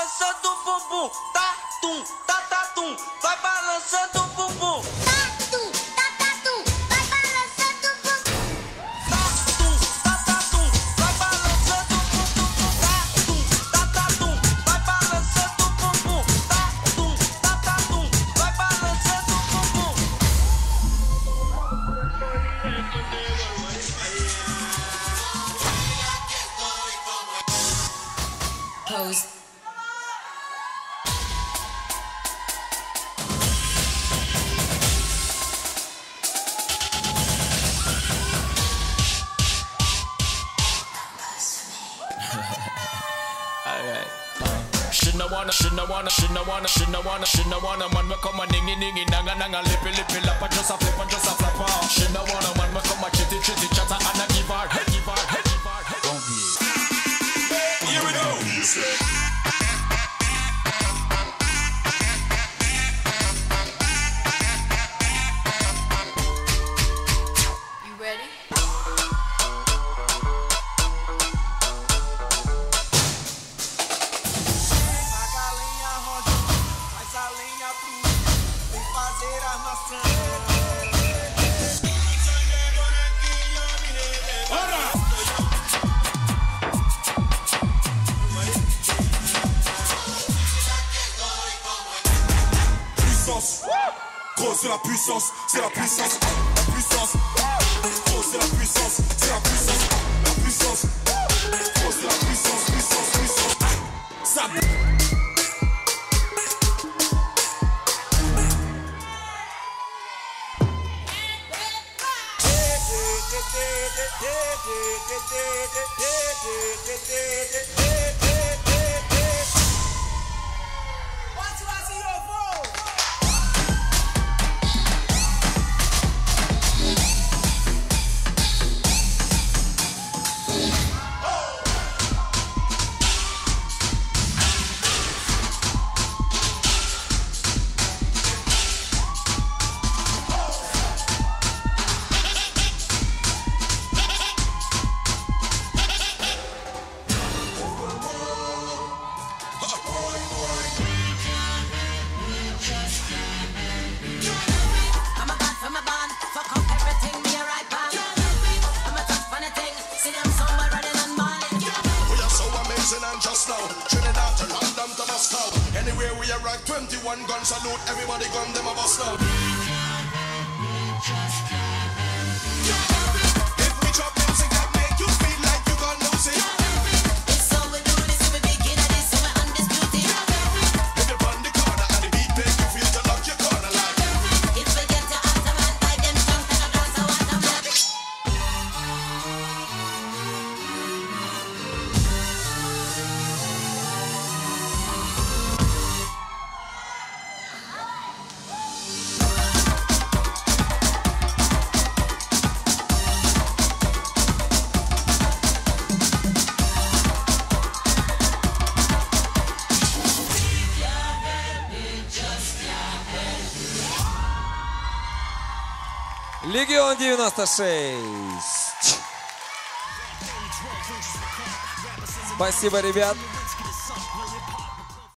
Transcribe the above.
balançando o bumbum, tá tum, tá tá tum, vai balançando o bumbum. Tá tum, tá tá tum, vai balançando o bumbum. Tá tum, tá tá tum, vai balançando o bumbum. Tá tum, tá tá tum, vai balançando o bumbum. Tá tum, tá tá tum, vai balançando o bumbum. Pose. Alright. She no wanna man me come a ningy ningy nanga nanga lippy lippy lap and just a flip and just a flap off. She no wanna man me come a chitty chitty chatter and a give her head, give her head, give her head. Don't be. Here we go. Gros c'est la puissance, c'est la puissance, la puissance. Gros c'est la puissance, c'est la puissance, la puissance. Gros c'est la puissance, puissance, puissance. Ça. Anywhere we arrive, 21 gun salute, everybody gun them a bust now. If we drop music that make you feel like you gon' lose it. It's all we do, this is we begin and this is we undisputed. If you run the corner and the beat make you feel to lock your corner like. If we get to after man, buy them drunk and a glass of water, man. Легион 96. Спасибо, ребят.